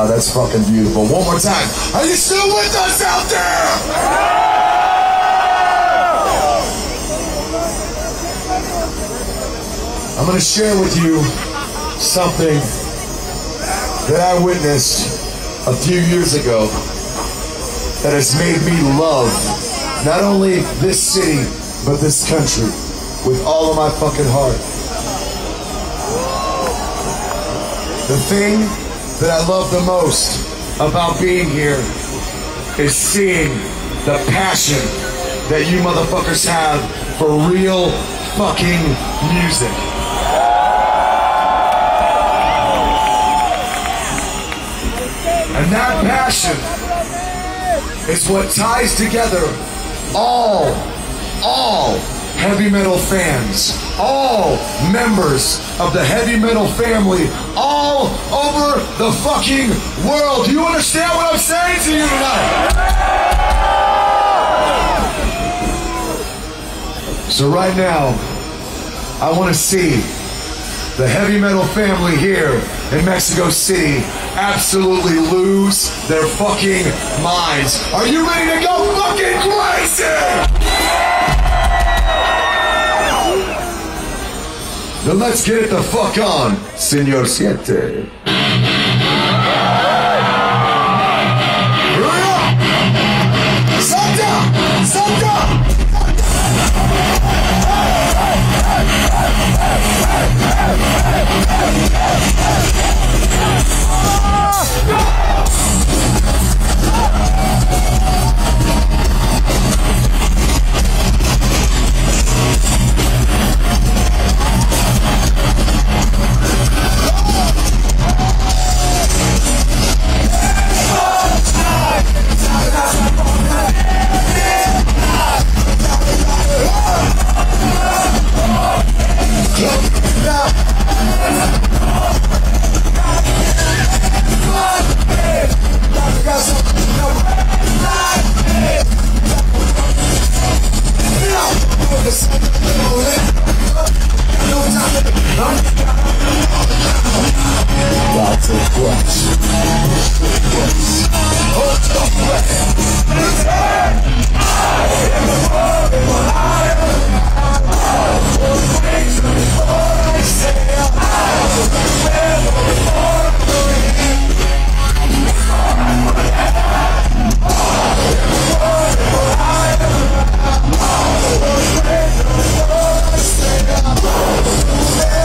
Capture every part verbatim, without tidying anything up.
Oh, that's fucking beautiful. One more time. Are you still with us out there? I'm gonna share with you something that I witnessed a few years ago that has made me love not only this city, but this country with all of my fucking heart. The thing that I love the most about being here is seeing the passion that you motherfuckers have for real fucking music. And that passion is what ties together all, all heavy metal fans, all members of the heavy metal family, all over the fucking world. Do you understand what I'm saying to you tonight? So right now, I want to see the heavy metal family here in Mexico City absolutely lose their fucking minds. Are you ready to go fucking crazy? Then let's get it the fuck on, Señor Siete. Santa! Santa! Yeah.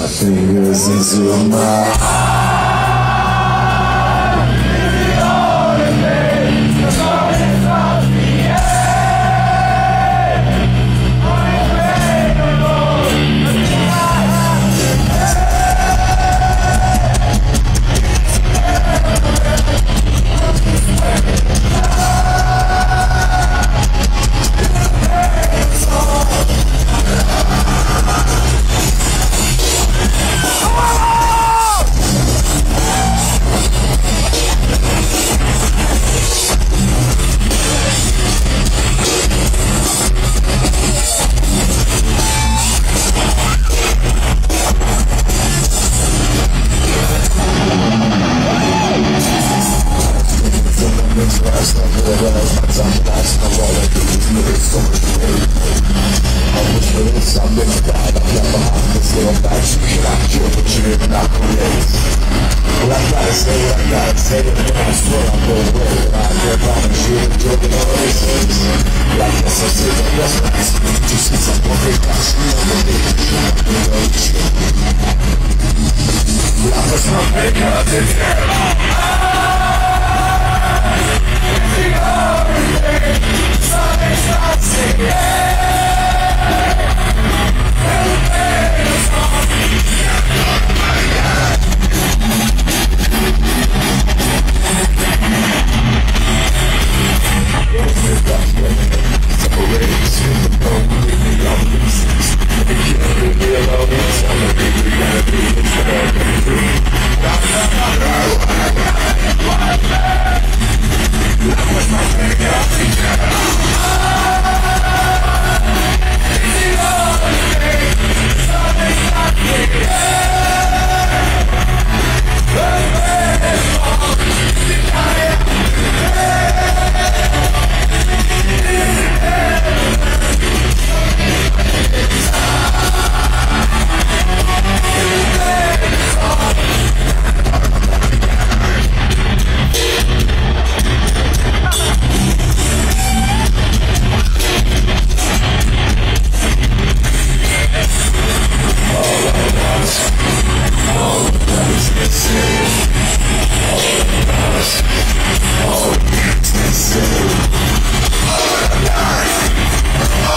my fingers into my eyes.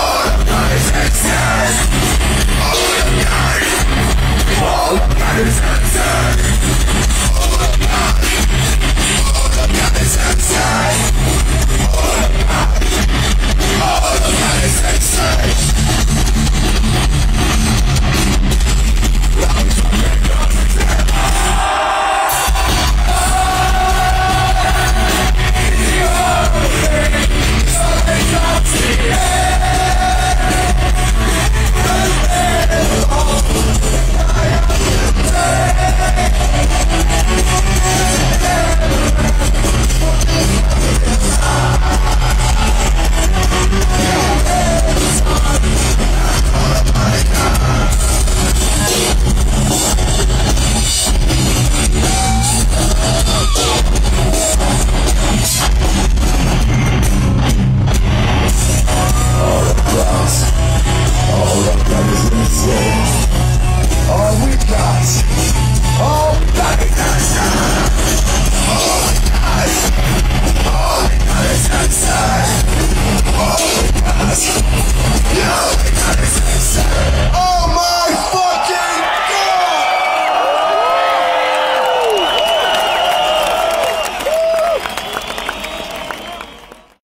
All that is